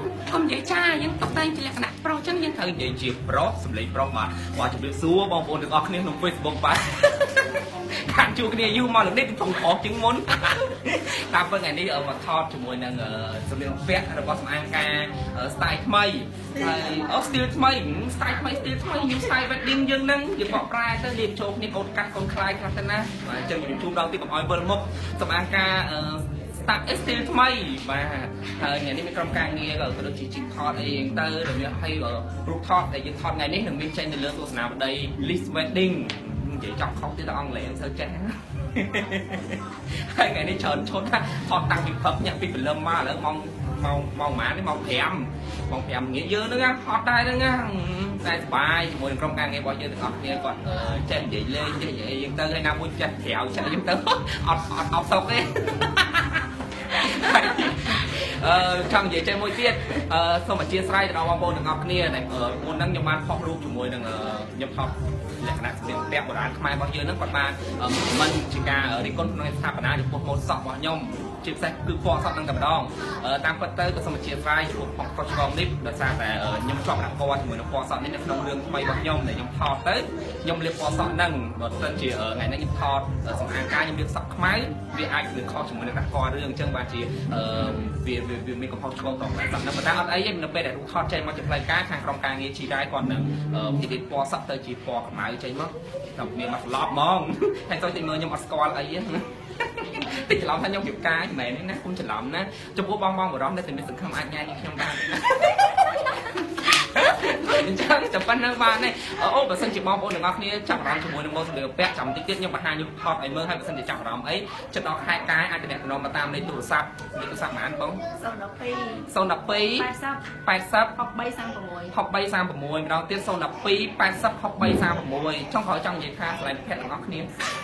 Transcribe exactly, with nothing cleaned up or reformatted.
ធំនិយាយចាយើងតុបតែងជាលក្ខណៈប្រុសចឹងយើងត្រូវនិយាយជាប្រុសសម្លេងប្រុសបាទបាទជម្រាបសួរបងប្អូនទាំងអស់គ្នាក្នុង Facebook បាទខាងជួគ្នាយូរមកលើកនេះធំប្រុសជាងមុនតាមពិតថ្ងៃនេះមកថតជាមួយនឹងសម្លៀកបំពាក់របស់សម្អាងការ style ថ្មីហើយអូ style ថ្មី style ថ្មី style ថ្មីយើង style wedding យើងហ្នឹងយើងបកប្រែទៅរៀបចូលគ្នាកូនកាត់កូនខ្លាយខ្លះទៅណាបាទអញ្ចឹងខ្ញុំជួបដល់ទីកុំឲ្យវិលមុខសម្អាងការ style style ថ្មីបាទហើយថ្ងៃនេះមានក្រុមការងារក៏ទៅជីជីថតអីហ្នឹងទៅដែលវាឲ្យរូបថតដែលយើងថតថ្ងៃនេះនឹងមានចេញនៅលើទស្សនាវដ្តី list wedding និយាយចង់ខុសទៀតទៅអង់គ្លេសមិនសូវចេះហើយថ្ងៃនេះច្រើនឈុតថតតាំងពីព្រឹកញាក់ពីព្រលឹមមកឥឡូវម៉ោងម៉ោងម៉ោងប៉ុន្មាននេះម៉ោង5ម៉ោង5ងាកយើងហ្នឹងថតដែរហ្នឹងតែសប្បាយជាមួយនឹងក្រុមការងាររបស់យើងទាំងអស់គ្នាគាត់ចេះនិយាយលេងចេះនិយាយយើងទៅហើយណាមួយចេះក្រៅចេះយើងទៅអត់អត់អត់សុកទេអឺចង់និយាយចេះមួយទៀតអឺសូមអធិស្ឋានទៅដល់បងប្អូនទាំងអស់គ្នាដែលមុនហ្នឹងខ្ញុំបានផុសរូបជាមួយនឹងខ្ញុំថតលក្ខណៈសម្ភារពាក់បុរាណខ្មែររបស់យើងហ្នឹងគាត់បានមិនជាការរិះគន់ក្នុងស្ថាបនាចំពោះម៉ូដសក់របស់ខ្ញុំជាពិសេសគឺពណ៌សក់នឹងតែម្ដងតាមពិតទៅក៏សូមអធិស្ឋានចំពោះផងខុសឆ្គងនេះដោយសារតែខ្ញុំជាប់ដាក់ពណ៌ជាមួយនឹងពណ៌សក់នេះនៅក្នុងរឿងថ្មីរបស់ខ្ញុំដែលខ្ញុំថតទៅខ្ញុំលាបពណ៌សក់ហ្នឹងបើមិនជាថ្ងៃនេះខ្ញុំថតសម្អាងការខ្ញុំលាបសក់ខ្មៅវាអាចនឹងខុសជាមួយនឹងដាក់ពណ៌រឿងអញ្ចឹងបាទជាវាវាមានកំហុសឆ្គងតោះតែប៉ុន្តែអត់អីទេនៅពេលដែលរូបថតចេញមកជាផ្លូវការខាងក្រុមការងារជីរ៉ាយគាត់នឹងនិយាយពណ៌សក់ទៅជាពណ៌ខ្មៅចេញមកតែមានមកស្លប់ហ្មងហើយទៅតែមើលខ្ញុំអត់ស្គាល់អីទេតិចច្រឡំថាខ្ញុំជិបការមិនមែនទេណាគុំច្រឡំណាចំពោះបងបងបរំដែលតែមានសង្ឃឹមអាចញ៉ាំខ្ញុំបានអញ្ចឹងតែប៉ុណ្្នឹងបានទេអូបើសិនជាបងប្អូនទាំងអស់គ្នាចាប់អារម្មណ៍ជាមួយនឹងម៉ូដសម្លៀកបំពាក់ចាំតិចទៀតខ្ញុំបង្ហាញរូបថតឲ្យមើលហើយបើសិនជាចាប់អារម្មណ៍អីចិត្តដល់ខែកាយអាចតំណមកតាមលេខទូរស័ព្ទលេខទូរស័ព្ទប៉ុន្មានបង012 012 80 80 6336 6336ម្ដងទៀត012 80 6336ចុងក្រោយចង់និយាយថាស្លាយភេទទាំងអស់គ្នា